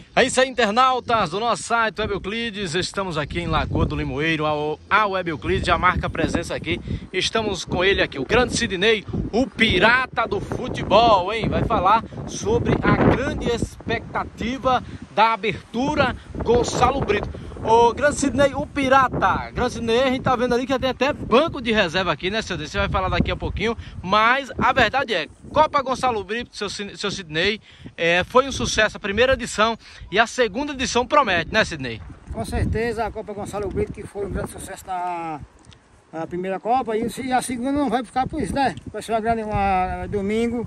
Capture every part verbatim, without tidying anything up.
É isso aí, internautas do nosso site Web Euclides. Estamos aqui em Lagoa do Limoeiro, a Web Euclides já marca presença aqui. Estamos com ele aqui, o grande Sidney, o pirata do futebol, hein? Vai falar sobre a grande expectativa da abertura Gonçalo Brito. Ô, grande Sidney, o pirata, grande Sidney, a gente tá vendo ali que tem até banco de reserva aqui, né, Sidney? Você vai falar daqui a pouquinho, mas a verdade é, Copa Gonçalo Brito, seu, seu Sidney, é, foi um sucesso a primeira edição e a segunda edição promete, né, Sidney? Com certeza a Copa Gonçalo Brito, que foi um grande sucesso na, na primeira Copa, e a segunda não vai ficar por isso, né? Vai ser uma grande, uma, domingo,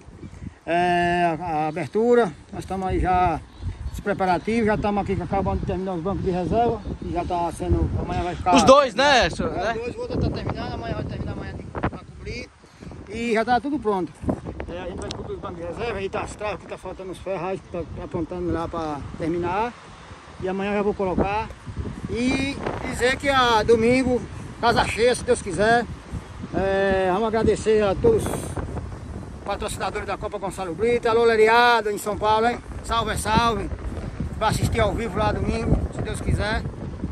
é, a, a abertura, nós estamos aí já preparativos, já estamos aqui acabando de terminar os bancos de reserva, e já está sendo, amanhã vai ficar... Os dois, né? Os né? dois, o outro está terminando, amanhã vai terminar, amanhã para cobrir, e já está tudo pronto. É, a gente vai cobrir os bancos de reserva, aí está as travas que está faltando os ferragens, que está apontando lá para terminar, e amanhã já vou colocar, e dizer que a domingo, casa cheia, se Deus quiser, é, vamos agradecer a todos os patrocinadores da Copa Gonçalo Brito, alô Leriado em São Paulo, hein? Salve, salve! Para assistir ao vivo lá domingo, se Deus quiser.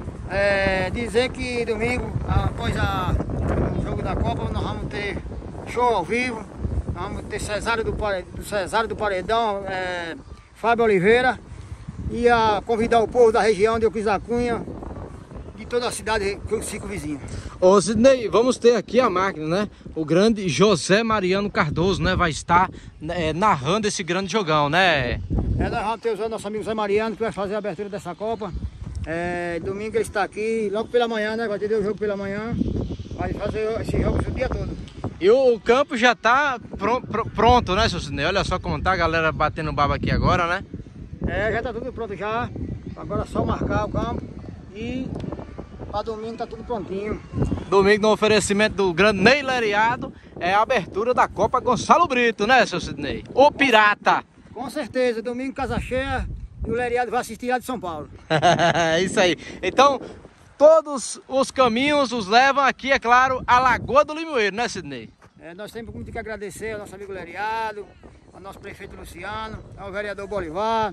É, dizer que domingo, após a, o jogo da Copa, nós vamos ter show ao vivo. Nós vamos ter Cesário do, do, Cesário do Paredão, é, Fábio Oliveira. E a convidar o povo da região de Euclides da Cunha, de toda a cidade que eu fico vizinho. Ô Sidney, vamos ter aqui a máquina, né? O grande José Mariano Cardoso, né? Vai estar é, narrando esse grande jogão, né? É, nós vamos ter o nosso amigo Zé Mariano, que vai fazer a abertura dessa Copa. É, domingo ele está aqui, logo pela manhã, né? Vai ter o jogo pela manhã. Vai fazer esse jogo o dia todo. E o campo já está pr pr pronto, né, seu Sidney? Olha só como tá a galera batendo baba aqui agora, né? É, já está tudo pronto já. Agora é só marcar o campo e para domingo tá tudo prontinho. Domingo, no oferecimento do grande Ney Leriado, é a abertura da Copa Gonçalo Brito, né, seu Sidney? O pirata! Com certeza, domingo casa cheia e o Leriado vai assistir lá de São Paulo. É isso aí. Então, todos os caminhos os levam aqui, é claro, a Lagoa do Limoeiro, né, Sidney? É, nós temos muito que agradecer ao nosso amigo Leriado, ao nosso prefeito Luciano, ao vereador Bolivar,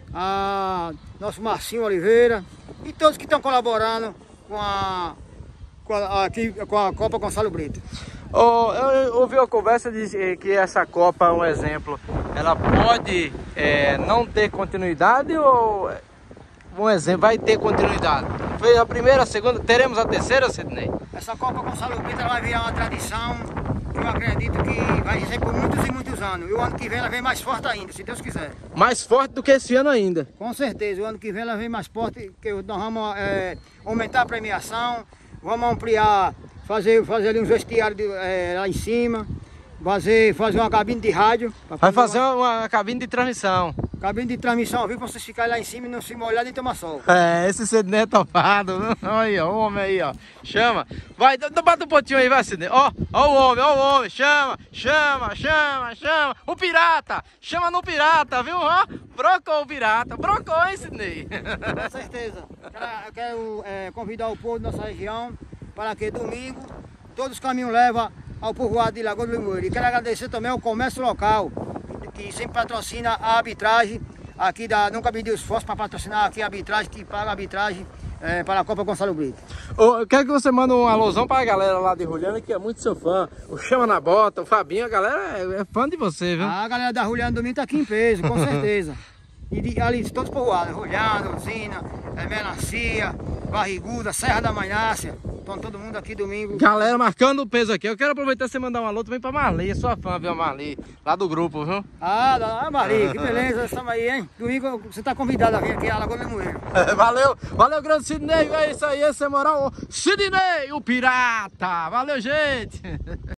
ao nosso Marcinho Oliveira e todos que estão colaborando com a, com a, aqui, com a Copa Gonçalo Brito. Oh, eu ouvi uma conversa de que essa Copa é um exemplo. Ela pode é, não ter continuidade ou um exemplo vai ter continuidade? Foi a primeira, a segunda, teremos a terceira, Sidney? Essa Copa Gonçalo Brito vai virar uma tradição que eu acredito que vai ser por muitos e muitos anos. E o ano que vem ela vem mais forte ainda, se Deus quiser. Mais forte do que esse ano ainda? Com certeza, o ano que vem ela vem mais forte, que nós vamos é, aumentar a premiação, vamos ampliar, fazer, fazer ali uns vestiários de, é, lá em cima, fazer, fazer uma cabine de rádio. Vai fazer uma, uma cabine de transmissão. Cabine de transmissão ao vivo para vocês ficarem lá em cima e não se molhar nem tomar sol. É, esse Sidney é topado. Aí, ó, o homem aí, ó. Chama. Vai, bota um pontinho aí, vai, Sidney. Ó, ó o homem, ó o homem. Chama, chama, chama, chama. O pirata. Chama no pirata, viu? Ó, brocou o pirata. Brocou, hein, Sidney? Com certeza. Eu quero é, convidar o povo da nossa região para que domingo todos os caminhos levam ao povoado de Lagoa do Limoeiro. E quero agradecer também ao comércio local, que sempre patrocina a arbitragem aqui da... Nunca me deu esforço para patrocinar aqui a arbitragem, que paga a arbitragem é, para a Copa Gonçalo Brito. Eu quero que você mande um alusão para a galera lá de Juliana, que é muito seu fã. O Chama na Bota, o Fabinho, a galera é, é fã de você, viu? A galera da Juliana domingo está aqui em peso, com certeza. E de, ali, todos povoados, Juliana, Usina, é, Melancia, Barriguda, Serra da Manhácia. Então todo mundo aqui domingo. Galera marcando o peso aqui. Eu quero aproveitar você mandar um alô também pra Marli, sua fã, viu, Marli? Lá do grupo, viu? Ah, ah Marli, que beleza, estamos aí, hein? Domingo você tá convidado a vir aqui a Lagoa do Limoeiro. Valeu, valeu, grande Sidney. É isso aí, esse é moral. Sidney, o pirata. Valeu, gente.